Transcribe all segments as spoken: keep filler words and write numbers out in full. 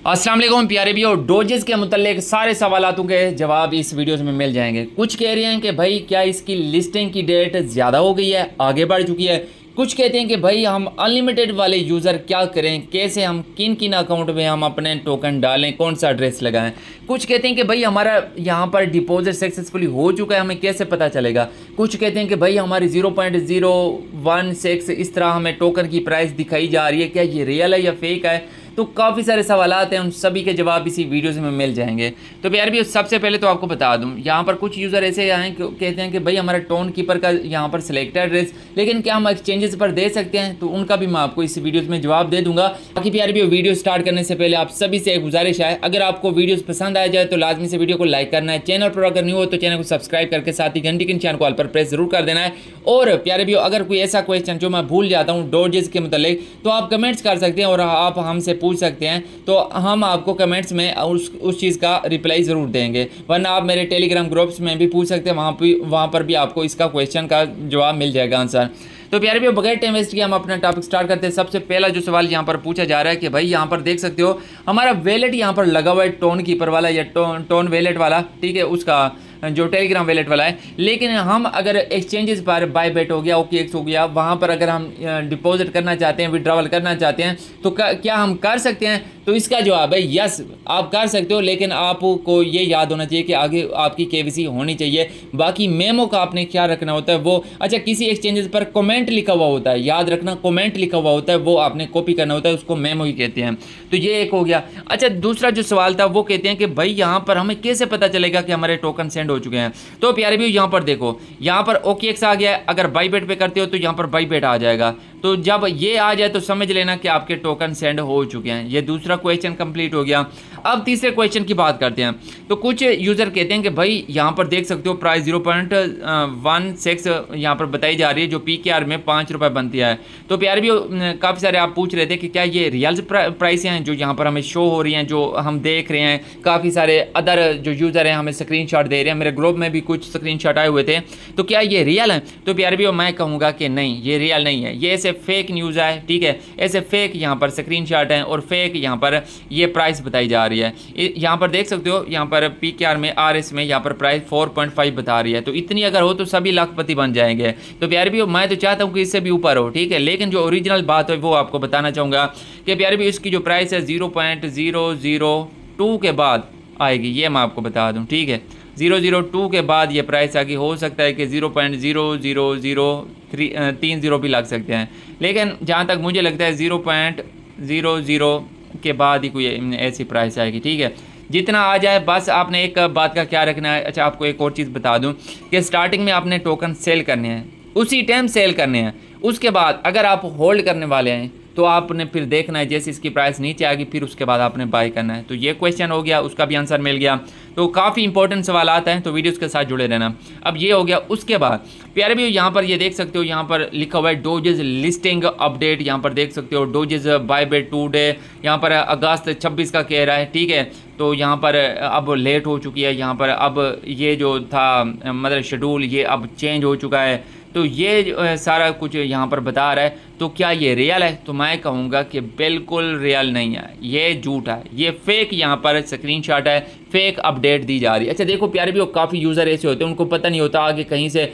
अस्सलाम वालेकुम प्यारे भी, और डोजेस के मुतल्लिक सारे सवालों के जवाब इस वीडियो में मिल जाएंगे। कुछ कह रहे हैं कि भाई क्या इसकी लिस्टिंग की डेट ज़्यादा हो गई है, आगे बढ़ चुकी है। कुछ कहते हैं कि भाई हम अनलिमिटेड वाले यूज़र क्या करें, कैसे हम किन किन अकाउंट में हम अपने टोकन डालें, कौन सा एड्रेस लगाएं। कुछ कहते हैं कि भाई हमारा यहाँ पर डिपॉजिट सक्सेसफुली हो चुका है, हमें कैसे पता चलेगा। कुछ कहते हैं कि भाई हमारी zero point zero one six इस तरह हमें टोकन की प्राइस दिखाई जा रही है, क्या ये रियल है या फेक है। तो काफ़ी सारे सवालात हैं, उन सभी के जवाब इसी वीडियोस में मिल जाएंगे। तो प्यार भी सबसे पहले तो आपको बता दूं, यहाँ पर कुछ यूज़र ऐसे आए कहते हैं कि भाई हमारा टोन कीपर का यहाँ पर सिलेक्टेड एड्रेस, लेकिन क्या हम एक्सचेंजेस पर दे सकते हैं, तो उनका भी मैं आपको इस वीडियोस में जवाब दे दूंगा। बाकी प्यार भी वीडियो स्टार्ट करने से पहले आप सभी से एक गुजारिश है, अगर आपको वीडियोज़ पसंद आ जाए तो लाजमी से वीडियो को लाइक करना है, चैनल पर अगर नहीं हो तो चैनल को सब्सक्राइब करके साथ ही घंटी के निशान को ऑल पर प्रेस जरूर कर देना है। और प्यारे भी अगर कोई ऐसा क्वेश्चन जो मैं भूल जाता हूँ डोजेस के मतलब, तो आप कमेंट्स कर सकते हैं और आप हमसे पूछ सकते हैं, तो हम आपको कमेंट्स में उस उस चीज़ का रिप्लाई ज़रूर देंगे। वरना आप मेरे टेलीग्राम ग्रुप्स में भी पूछ सकते हैं, वहाँ भी वहाँ पर भी आपको इसका क्वेश्चन का जवाब मिल जाएगा, आंसर। तो प्यारे भी बगैर टाइम वेस्ट किए हम अपना टॉपिक स्टार्ट करते हैं। सबसे पहला जो सवाल यहाँ पर पूछा जा रहा है कि भाई यहाँ पर देख सकते हो हमारा वैलेट यहाँ पर लगा हुआ है, टोन कीपर वाला या टोन टोन वैलेट वाला, ठीक है, उसका जो टेलीग्राम वैलेट वाला है। लेकिन हम अगर एक्सचेंजेस पर बाय बेट हो गया, ओके एक्स हो गया, वहाँ पर अगर हम डिपॉजिट करना चाहते हैं, विड्रॉवल करना चाहते हैं, तो क्या हम कर सकते हैं? तो इसका जवाब है यस, आप कर सकते हो, लेकिन आपको ये याद होना चाहिए कि आगे आपकी केवाईसी होनी चाहिए। बाकी मेमो का आपने क्या रखना होता है वो, अच्छा किसी एक्सचेंजेस पर कमेंट लिखा हुआ होता है, याद रखना कमेंट लिखा हुआ होता है, वो आपने कॉपी करना होता है, उसको मेमो ही कहते हैं। तो ये एक हो गया। अच्छा दूसरा जो सवाल था वो कहते हैं कि भाई यहाँ पर हमें कैसे पता चलेगा कि हमारे टोकन सेंड हो चुके हैं। तो प्यारे भी यहाँ पर देखो, यहाँ पर ओके एक्स आ गया है, अगर बाई बेट पे करते हो तो यहाँ पर बाई बेट आ जाएगा। तो जब ये आ जाए तो समझ लेना कि आपके टोकन सेंड हो चुके हैं। ये दूसरा क्वेश्चन कंप्लीट हो गया। अब तीसरे क्वेश्चन की बात करते हैं। तो कुछ यूज़र कहते हैं कि भाई यहाँ पर देख सकते हो price zero point one six यहाँ पर बताई जा रही है, जो पी के आर में पाँच रुपये बनती है। तो प्यारे भी काफ़ी सारे आप पूछ रहे थे कि क्या ये रियल प्राइस हैं जो यहाँ पर हमें शो हो रही हैं, जो हम देख रहे हैं। काफ़ी सारे अदर जो यूज़र हैं हमें स्क्रीनशॉट दे रहे हैं, मेरे ग्रुप में भी कुछ स्क्रीनशॉट आए हुए थे। तो क्या ये रियल है? तो प्यारे भी मैं कहूँगा कि नहीं, ये रियल नहीं है, ये ऐसे फेक न्यूज़ है, ठीक है। ऐसे फेक यहाँ पर स्क्रीनशॉट हैं और फेक यहाँ पर ये प्राइस बताई जा रही है। यहाँ पर देख सकते हो, यहाँ पर पी के आर में आर एस में यहाँ पर प्राइस फोर पॉइंट फाइव बता रही है। तो इतनी अगर हो तो सभी लाखपति बन जाएंगे। तो प्यारे भी मैं तो चाहता हूँ कि इससे भी ऊपर हो, ठीक है। लेकिन जो ओरिजिनल बात है वो आपको बताना चाहूँगा कि प्यारे भी इसकी जो प्राइस है zero point zero zero two के बाद आएगी, ये मैं आपको बता दूँ, ठीक है। ज़ीरो ज़ीरो टू के बाद ये प्राइस आगे, हो सकता है कि zero point zero zero zero three तीन ज़ीरो भी लग सकते हैं, लेकिन जहाँ तक मुझे लगता है ज़ीरो पॉइंट ज़ीरो ज़ीरो के बाद ही कोई ऐसी प्राइस आएगी, ठीक है। जितना आ जाए बस आपने एक बात का क्या रखना है। अच्छा आपको एक और चीज़ बता दूं कि स्टार्टिंग में आपने टोकन सेल करने हैं, उसी टाइम सेल करने हैं। उसके बाद अगर आप होल्ड करने वाले हैं तो आपने फिर देखना है, जैसे इसकी प्राइस नीचे आएगी फिर उसके बाद आपने बाय करना है। तो ये क्वेश्चन हो गया, उसका भी आंसर मिल गया। तो काफ़ी इंपॉर्टेंट सवाल आता है, तो वीडियोस के साथ जुड़े रहना। अब ये हो गया। उसके बाद प्यारे भी यहाँ पर ये देख सकते हो, यहाँ पर लिखा हुआ है डोजेस लिस्टिंग अपडेट। यहाँ पर देख सकते हो doges by bet today, यहाँ पर अगस्त छब्बीस का कह रहा है, ठीक है। तो यहाँ पर अब लेट हो चुकी है, यहाँ पर अब ये जो था मतलब शेड्यूल ये अब चेंज हो चुका है। तो ये सारा कुछ यहाँ पर बता रहा है। तो क्या ये रियल है? तो मैं कहूँगा कि बिल्कुल रियल नहीं है, ये झूठ है, ये फेक यहाँ पर स्क्रीनशॉट है, फेक अपडेट दी जा रही है। अच्छा देखो प्यारे भी, वो काफ़ी यूज़र ऐसे होते हैं उनको पता नहीं होता, आगे कहीं से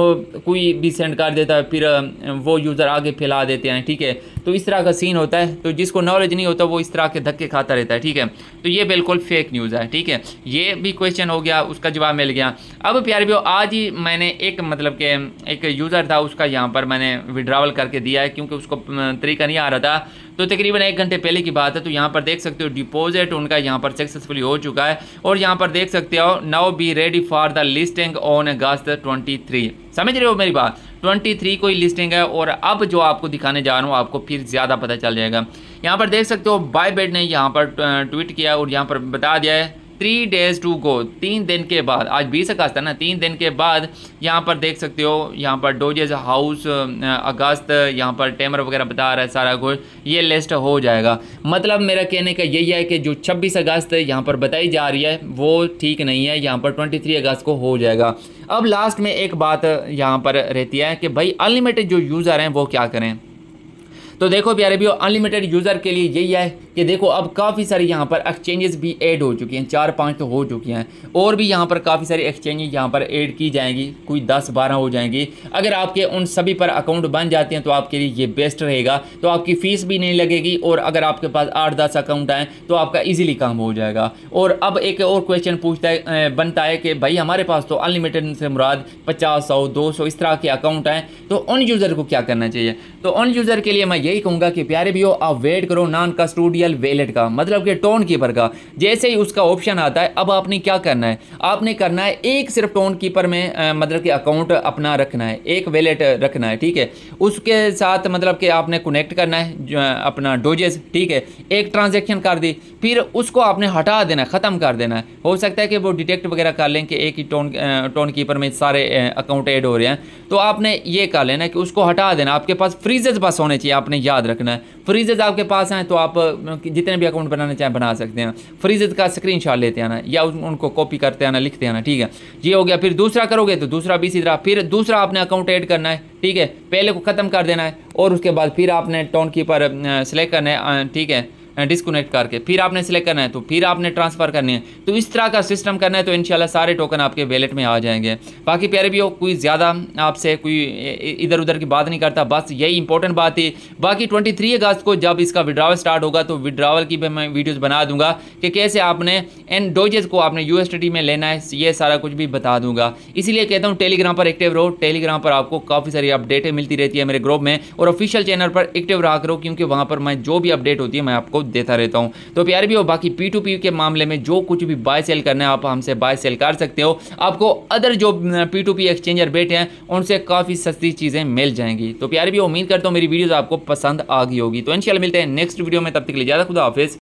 कोई भी सेंड कर देता है, फिर वो यूज़र आगे फैला देते हैं, ठीक है। तो इस तरह का सीन होता है। तो जिसको नॉलेज नहीं होता वो इस तरह के धक्के खाता रहता है, ठीक है। तो ये बिल्कुल फेक न्यूज़ है, ठीक है। ये भी क्वेश्चन हो गया, उसका जवाब मिल गया। अब प्यारे भी आज ही मैंने एक मतलब के एक यूज़र था उसका यहाँ पर मैंने विड्रॉवल करके दिया है, क्योंकि उसको तरीका नहीं आ रहा था। तो तकरीबन एक घंटे पहले की बात है। तो यहाँ पर देख सकते हो डिपॉजिट उनका यहाँ पर सक्सेसफुली हो चुका है। और यहाँ पर देख सकते हो now be ready for the listing on August twenty three. समझ रहे हो मेरी बात? ट्वेंटी थ्री कोई लिस्टिंग है। और अब जो आपको दिखाने जा रहा हूँ आपको फिर ज़्यादा पता चल जाएगा। यहाँ पर देख सकते हो बाय बेट ने यहाँ पर ट्वीट किया और यहाँ पर बता दिया है थ्री डेज टू गो, तीन दिन के बाद, आज बीस अगस्त है ना, तीन दिन के बाद यहाँ पर देख सकते हो यहाँ पर डोजेस हाउस अगस्त यहाँ पर टेमर वगैरह बता रहा है सारा कुछ, ये लिस्ट हो जाएगा। मतलब मेरा कहने का यही है कि जो छब्बीस अगस्त यहाँ पर बताई जा रही है वो ठीक नहीं है, यहाँ पर तेईस अगस्त को हो जाएगा। अब लास्ट में एक बात यहाँ पर रहती है कि भाई अनलिमिटेड जो यूज़र हैं वो क्या करें। तो देखो प्यारे भी अनलिमिटेड यूज़र के लिए यही है कि देखो अब काफ़ी सारी यहाँ पर एक्सचेंजेस भी ऐड हो चुकी हैं, चार पांच तो हो चुकी हैं, और भी यहाँ पर काफ़ी सारी एक्सचेंजेस यहाँ पर ऐड की जाएंगी, कोई दस बारह हो जाएंगी। अगर आपके उन सभी पर अकाउंट बन जाते हैं तो आपके लिए ये बेस्ट रहेगा, तो आपकी फ़ीस भी नहीं लगेगी, और अगर आपके पास आठ दस अकाउंट हैं तो आपका ईजिली काम हो जाएगा। और अब एक और क्वेश्चन पूछता है बनता है कि भाई हमारे पास तो अनलिमिटेड से मुराद पचास सौ दो सौ इस तरह के अकाउंट हैं, तो उन यूज़र को क्या करना चाहिए? तो उन यूज़र के लिए मैं यही कहूँगा कि प्यारे भी हो आप वेट करो नॉन कस्टोडियल वैलेट का, मतलब कि टोन कीपर का। जैसे ही उसका ऑप्शन आता है, अब आपने क्या करना है, आपने करना है एक सिर्फ टोन कीपर में आ, मतलब कि अकाउंट अपना रखना है, एक वैलेट रखना है, ठीक है। उसके साथ मतलब कि आपने कनेक्ट करना है अपना डोजेस, ठीक है। एक ट्रांजेक्शन कर दी, फिर उसको आपने हटा देना है, ख़त्म कर देना है। हो सकता है कि वो डिटेक्ट वगैरह कर लें कि एक ही टोन टोन कीपर में सारे अकाउंट ऐड हो रहे हैं, तो आपने ये कर लेना कि उसको हटा देना। आपके पास फ्रीजेस बस होने चाहिए, आपने याद रखना है। फ्रीजेस आपके पास हैं तो आप जितने भी अकाउंट बनाना चाहें बना सकते हैं। फ्रीजेस का स्क्रीनशॉट लेते आना या उनको कॉपी करते आना, लिखते आना, ठीक है। ये हो गया। फिर दूसरा करोगे तो दूसरा भी इसी तरह, फिर दूसरा आपने अकाउंट ऐड करना है, ठीक है। पहले को ख़त्म कर देना है और उसके बाद फिर आपने टोन कीपर सेलेक्ट करना है, ठीक है, डिस्कनेक्ट करके फिर आपने सेलेक्ट करना है, तो फिर आपने ट्रांसफ़र करनी है। तो इस तरह का सिस्टम करना है, तो इंशाल्लाह सारे टोकन आपके वैलेट में आ जाएंगे। बाकी प्यारे भी हो, कोई ज़्यादा आपसे कोई इधर उधर की बात नहीं करता, बस यही इंपॉर्टेंट बात थी। बाकी तेईस अगस्त को जब इसका विड्रावल स्टार्ट होगा तो विड्रावल की भी मैं वीडियोज़ बना दूंगा कि कैसे आपने इन डोजेस को आपने यू एस डी टी में लेना है, ये सारा कुछ भी बता दूंगा। इसीलिए कहता हूँ टेलीग्राम पर एक्टिव रहो, टेलीग्राम पर आपको काफ़ी सारी अपडेटें मिलती रहती है मेरे ग्रुप में, और ऑफिशियल चैनल पर एक्टिव रहा करो, क्योंकि वहाँ पर मैं जो भी अपडेट होती है मैं आपको देता रहता हूं। तो प्यारे भी हो, बाकी पी टू पी के मामले में जो कुछ भी बाय सेल करना है आप हमसे बाय सेल कर सकते हो। आपको अदर जो पी टू पी एक्सचेंजर बैठे हैं उनसे काफ़ी सस्ती चीज़ें मिल जाएंगी। तो प्यारे भी उम्मीद करता हूँ मेरी वीडियोस आपको पसंद आ गई होगी। तो इंशाल्लाह मिलते हैं नेक्स्ट वीडियो में, तब तक के लिए ज़्यादा खुदा हाफिज़।